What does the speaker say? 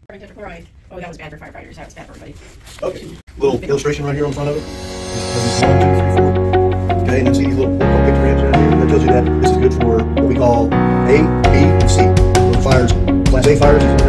Tetrachloride. Oh, that was bad for firefighters. That was bad for everybody. Okay. Little illustration right here on front of it. This is 1, 2, 3, 4. Okay, and then see these little pictograms down here. That tells you that this is good for what we call A, B, and C. So fires, Class A fires is